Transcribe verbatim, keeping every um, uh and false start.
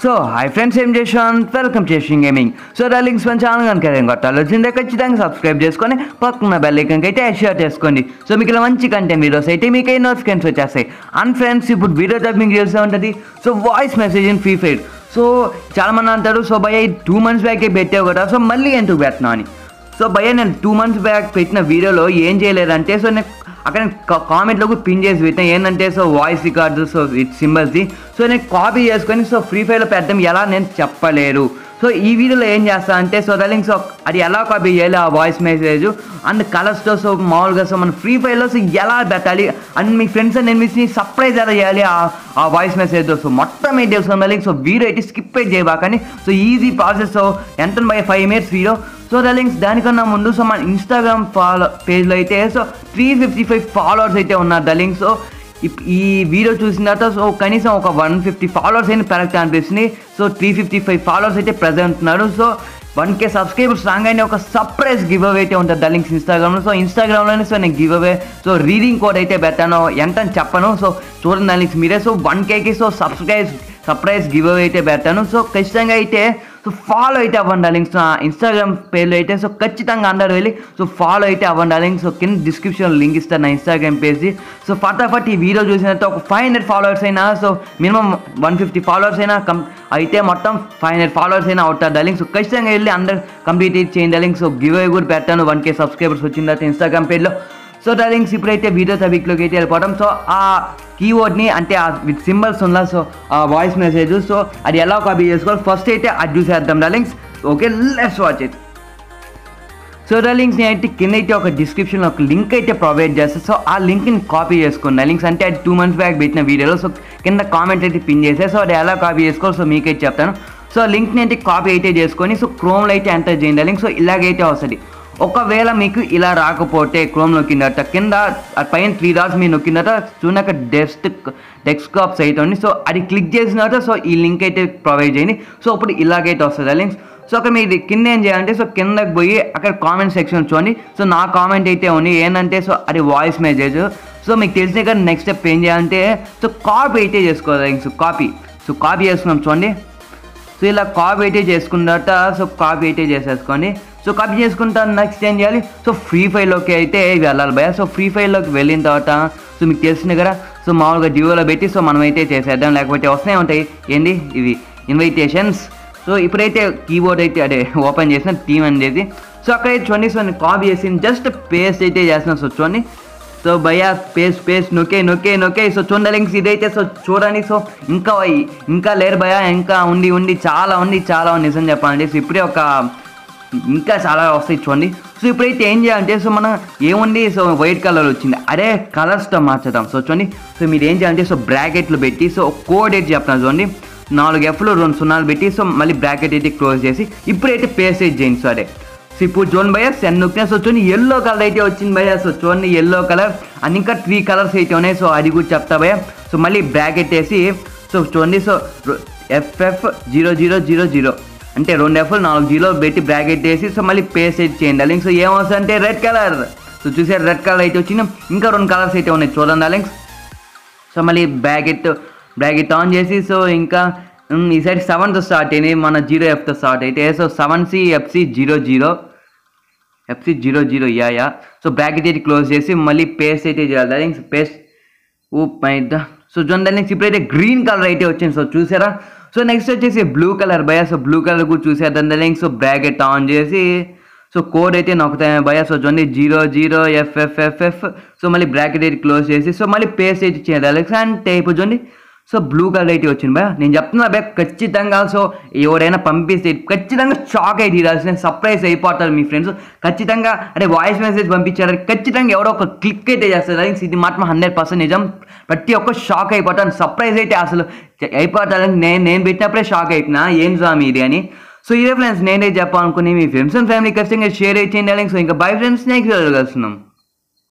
So hi friends, ఏం చేసాను? Welcome chasing gaming. So darlings, మన ఛానల్ కనుక ఏం కొట్టాలి వచ్చిందే ఖచ్చితంగా సబ్స్క్రైబ్ చేసుకొని పక్కన బెల్ ఐకాన్ అయితే షేర్ చేసుకోండి. సో మీకు ఇలా మంచి కంటెంట్ వీడియోస్ అయితే మీకు ఏ నోటిఫికేషన్స్ వచ్చేస్తాయి. అండ్ ఫ్రెండ్స్, ఇప్పుడు వీడియో డబ్బింగ్ చేస్తూ ఉంటుంది. So voice message in free fire. So చాలా మంది అంటారు, సో భయ్య టూ మంత్స్ బ్యాక్ పెట్టావు కదా, సో మళ్ళీ ఎందుకు పెట్టినా అని. సో భయ్య నేను టూ మంత్స్ బ్యాక్ పెట్టిన వీడియోలో ఏం చేయలేదంటే, సో నేను అక్కడ కామెంట్లోకి పిన్ చేసి పెట్టినా ఏంటంటే, so voice record, so it సింబల్స్ది సో నేను కాపీ చేసుకొని సో ఫ్రీ ఫైర్లో పెట్టడం ఎలా నేను చెప్పలేరు. సో ఈ వీడియోలో ఏం చేస్తా అంటే, సో డార్లింగ్, సో అది ఎలా కాపీ చేయాలి ఆ వాయిస్ మెసేజ్ అండ్ కలర్స్తో, సో మామూలుగా సో మన ఫ్రీ ఫైర్లో సో ఎలా పెట్టాలి అండ్ మీ ఫ్రెండ్స్ అండ్ ఎనిమిస్ని సర్ప్రైజ్ ఎలా చేయాలి ఆ వాయిస్ మెసేజ్తో, సో మొత్తం ఏం తెలుసుకున్నాం డార్లింగ్. సో వీడియో అయితే స్కిప్ అయితే చేయబాకని. So easy process. సో ఎంత by five minutes video. So darlings, దానికన్నా ముందు సో మన ఇన్స్టాగ్రామ్ ఫాలో పేజ్లో అయితే so three fifty five followers అయితే ఉన్నారు డార్లింగ్. సో ఈ వీడియో చూసిన తర్వాత సో కనీసం ఒక వన్ ఫిఫ్టీ ఫాలోవర్స్ అయినా పెరగతా అనిపిస్తుంది. So three fifty five followers అయితే ప్రజెంట్ ఉన్నారు. సో వన్ కే సబ్స్క్రైబర్స్ రాగానే ఒక సర్ప్రైజ్ గివ్ అవే అయితే ఉంటుంది డార్లింగ్స్ ఇన్స్టాగ్రామ్లో. సో ఇన్స్టాగ్రామ్లోనే సో నేను give away so reading code అయితే పెట్టాను, ఎంత అని చెప్పను. సో చూడండి డార్లింగ్స్ మీరే. సో వన్ కేకి so subscribe surprise give away అయితే పెట్టాను. సో ఖచ్చితంగా అయితే సో ఫాలో అయితే అవ్వండి డార్లింగ్స్ నా ఇన్స్టాగ్రామ్ పేజ్లో అయితే. సో ఖచ్చితంగా అందరూ వెళ్ళి సో ఫాలో అయితే అవ్వండి డార్లింగ్స్. సో కింద డిస్క్రిప్షన్లో లింక్ ఇస్తాను నా ఇన్స్టాగ్రామ్ పేజ్ది. సో ఫటాఫట్ ఈ వీడియో చూసిన తర్వాత ఒక ఫైవ్ హండ్రెడ్ ఫాలోవర్స్ అయినా, so minimum one fifty followers అయినా కం అయితే మొత్తం ఫైవ్ హండ్రెడ్ ఫాలోవర్స్ అయినా అవుతారు డార్లింగ్. సో ఖచ్చితంగా వెళ్ళి అందరు కంప్లీట్ చేయండి డార్లింగ్. సో గివ్ అవే కూడా పెట్టాను వన్ కే సబ్స్క్రైబర్స్ వచ్చిన తర్వాత ఇన్స్టాగ్రామ్ పేజ్లో. సో డార్లింగ్స్, ఇప్పుడైతే వీడియో టాపిక్లోకి అయితే వెళ్ళిపోవడం. సో ఆ కీవర్డ్ని అంటే ఆ విత్ సింబల్స్ ఉందా, సో ఆ వాయిస్ మెసేజ్, సో అది ఎలా కాపీ చేసుకోవాలి ఫస్ట్ అయితే అది చూసేద్దాం darlings. Okay, let's watch it. So darlings, నేను అయితే కింద అయితే ఒక డిస్క్రిప్షన్లో ఒక లింక్ అయితే ప్రొవైడ్ చేస్తాను. సో ఆ లింక్ని కాపీ చేసుకోండి డార్లింగ్స్. అంటే అది టూ మంత్స్ బ్యాక్ పెట్టిన వీడియోలో సో కింద కామెంట్ అయితే పిన్ చేసే. సో అది ఎలా కాపీ చేసుకోవాలి సో మీకైతే చెప్తాను. సో లింక్ని అయితే కాపీ అయితే చేసుకొని సో క్రోమ్లో అయితే ఎంటర్ చేయండి డార్లింగ్. సో ఇలాగైతే వస్తుంది. ఒకవేళ మీకు ఇలా రాకపోతే క్రోమ్ నొక్కిందట కింద పైన త్రీ డాట్స్ మీరు నొక్కిందట చూడక డెస్క్ డెస్క్టాప్ సైట్ ఉంది. సో అది క్లిక్ చేసినట్ట సో ఈ లింక్ అయితే ప్రొవైడ్ చేయండి. సో అప్పుడు ఇలాగైతే వస్తుంది లింక్స్. సో అక్కడ మీరు కింద ఏం చేయాలంటే, సో కిందకి పోయి అక్కడ కామెంట్ సెక్షన్ చూడండి. సో నా కామెంట్ అయితే ఉంది ఏంటంటే, సో అది వాయిస్ మెసేజ్. సో మీకు తెలిసిన కానీ నెక్స్ట్ స్టెప్ ఏం చేయాలంటే, సో కాపీ అయితే చేసుకోవాలి లింక్స్. కాపీ సో కాపీ చేసుకున్నాం చూడండి. సో ఇలా కాపీ అయితే చేసుకున్న తర్వాత సో కాపీ అయితే చేసేసుకోండి. సో కాపీ చేసుకుంటా నెక్స్ట్ ఏం చేయాలి, సో ఫ్రీ ఫైర్లోకి అయితే వెళ్ళాలి భయ. సో ఫ్రీ ఫైర్లోకి వెళ్ళిన తర్వాత సో మీకు తెలిసిన కదా సో మామూలుగా డ్యూలో పెట్టి సో మనం అయితే చేసేద్దాం, లేకపోతే వస్తూనే ఉంటాయి ఏంటి ఇవి ఇన్విటేషన్స్. సో ఇప్పుడైతే కీబోర్డ్ అయితే అదే ఓపెన్ చేసిన టీమ్ అని చేసి సో అక్కడైతే చూడండి. సో నేను కాపీ చేసి జస్ట్ పేస్ట్ అయితే చేస్తున్నాను. సో చూడండి. సో భయ్యా పేస్ట్ పేస్ట్ నొక్కే నొక్కే నొక్కే సో చూడండి లింక్స్ ఇదైతే సో చూడండి. సో ఇంకా ఇంకా లేరు భయ్యా, ఇంకా ఉండి ఉండి చాలా ఉంది చాలా ఉంది నిజం చెప్పాలంటే. సో ఇప్పుడే ఒక ఇంకా చాలా వస్తాయి చూడండి. సో ఇప్పుడైతే ఏం చేయాలంటే, సో మనం ఏముంది సో వైట్ కలర్ వచ్చింది, అదే కలర్స్తో మార్చేద్దాం. సో చూడండి. సో మీరు ఏం చేయాలంటే సో బ్రాకెట్లు పెట్టి సో కోడ్ అయితే చెప్తాను చూడండి. నాలుగు ఎఫ్లు రెండు సున్నాలు పెట్టి సో మళ్ళీ బ్రాకెట్ అయితే క్లోజ్ చేసి ఇప్పుడైతే పేస్ట్ అయితే చేయండి. సో అదే సో ఇప్పుడు చూడండి భయ్యా సెన్ నొక్కినా సో చూడండి ఎల్లో కలర్ అయితే వచ్చింది భయ్యా. సో చూడండి ఎల్లో కలర్ అండ్ ఇంకా త్రీ కలర్స్ అయితే ఉన్నాయి. సో అది కూడా చెప్తా భయ్యా. సో మళ్ళీ బ్రాకెట్ వేసి సో చూడండి. So FF zero zero zero zero అంటే రెండు ఎఫ్లు నాలుగు జీరో పెట్టి బ్రాకెట్ వేసి సో మళ్ళీ పేస్ట్ అయితే చేయండి డార్లింగ్. సో ఏమవుతుంది అంటే రెడ్ కలర్. సో చూసారు రెడ్ కలర్ అయితే వచ్చింది. ఇంకా రెండు కలర్స్ అయితే ఉన్నాయి చూడండి డార్లింగ్స్. సో మళ్ళీ బ్రాకెట్ బ్రాకెట్ ఆన్ చేసి సో ఇంకా ఈ సైడ్ సెవెన్తో స్టార్ట్ అయింది, మన జీరో ఎఫ్తో స్టార్ట్ అయితే so seven C FC zero zero FC zero zero yeah yeah so bracket అయితే క్లోజ్ చేసి మళ్ళీ పేస్ట్ అయితే చేయాలి డార్లింగ్స్. పేస్ట్ ఊ మైదా. సో చూడండి డార్లింగ్స్, ఇప్పుడైతే గ్రీన్ కలర్ అయితే వచ్చింది. సో చూసారా. సో నెక్స్ట్ వచ్చేసి బ్లూ కలర్ భయ. సో బ్లూ కలర్ కూడా చూసేద్దాం డార్లింగ్స్. సో బ్రాకెట్ ఆన్ చేసి సో కోడ్ అయితే నొక్కుతాయి భయ. సో చూడండి zero zero F F F F so మళ్ళీ బ్రాకెట్ అయితే క్లోజ్ చేసి సో మళ్ళీ పేస్ట్ అయితే చేయాలి డార్లింగ్స్. అంటే ఇప్పుడు చూడండి సో బ్లూ కలర్ అయితే వచ్చింది భయ. నేను చెప్తున్నా భయ ఖచ్చితంగా సో ఎవరైనా పంపిస్తే ఖచ్చితంగా షాక్ అయితే ఇవ్వాల్సిన సర్ప్రైజ్ అయిపోతారు మీ ఫ్రెండ్స్. ఖచ్చితంగా అంటే వాయిస్ మెసేజ్ పంపించారు ఖచ్చితంగా ఎవరో ఒక క్లిక్ అయితే చేస్తారు. ఇది మాత్రం హండ్రెడ్ పర్సెంట్ నిజం. ప్రతి ఒక్క షాక్ అయిపోతాను, సర్ప్రైజ్ అయితే అసలు అయిపోతారని నేను నేను పెట్టినప్పుడే షాక్ అయిపోయినా ఏం స్వామి ఇది అని. సో ఇదే ఫ్రెండ్స్ నేనే చెప్పాలనుకుని మీ ఫ్రెండ్స్ అండ్ ఫ్యామిలీ ఖచ్చితంగా షేర్ అయితే చేయండి. సో ఇంకా బై ఫ్రెండ్స్ నెక్స్ట్ కలుస్తున్నాం.